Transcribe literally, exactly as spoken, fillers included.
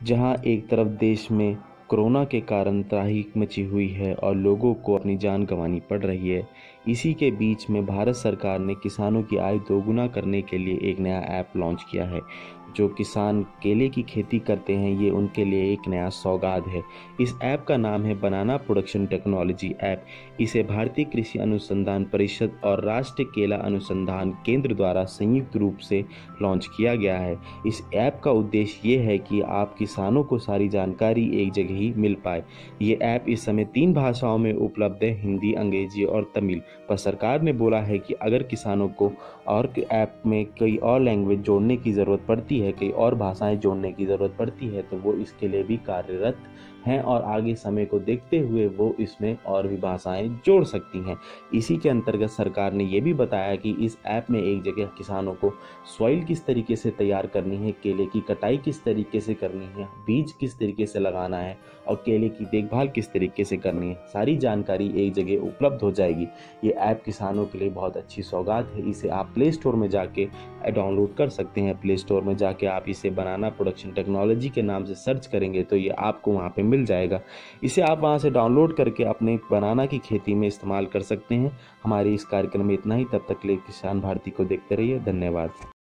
जहां एक तरफ देश में कोरोना के कारण त्राही मची हुई है और लोगों को अपनी जान गंवानी पड़ रही है। इसी के बीच में भारत सरकार ने किसानों की आय दोगुना करने के लिए एक नया ऐप लॉन्च किया है। जो किसान केले की खेती करते हैं, ये उनके लिए एक नया सौगात है। इस ऐप का नाम है बनाना प्रोडक्शन टेक्नोलॉजी ऐप। इसे भारतीय कृषि अनुसंधान परिषद और राष्ट्रीय केला अनुसंधान केंद्र द्वारा संयुक्त रूप से लॉन्च किया गया है। इस ऐप का उद्देश्य ये है कि आप किसानों को सारी जानकारी एक जगह ही मिल पाए। ये ऐप इस समय तीन भाषाओं में उपलब्ध है, हिंदी, अंग्रेजी और तमिल। पर सरकार ने बोला है कि अगर किसानों को और ऐप में कई और लैंग्वेज जोड़ने की ज़रूरत पड़ती है, कई और भाषाएं जोड़ने की ज़रूरत पड़ती है, तो वो इसके लिए भी कार्यरत हैं और आगे समय को देखते हुए वो इसमें और भी भाषाएं जोड़ सकती हैं। इसी के अंतर्गत सरकार ने ये भी बताया कि इस ऐप में एक जगह किसानों को सॉइल किस तरीके से तैयार करनी है, केले की कटाई किस तरीके से करनी है, बीज किस तरीके से लगाना है और केले की देखभाल किस तरीके से करनी है, सारी जानकारी एक जगह उपलब्ध हो जाएगी। ये ऐप किसानों के लिए बहुत अच्छी सौगात है। इसे आप प्ले स्टोर में जाके डाउनलोड कर सकते हैं। प्ले स्टोर में जाके आप इसे बनाना प्रोडक्शन टेक्नोलॉजी के नाम से सर्च करेंगे तो ये आपको वहाँ पे मिल जाएगा। इसे आप वहाँ से डाउनलोड करके अपने बनाना की खेती में इस्तेमाल कर सकते हैं। हमारे इस कार्यक्रम में इतना ही। तब तक के लिए किसान भारती को देखते रहिए। धन्यवाद।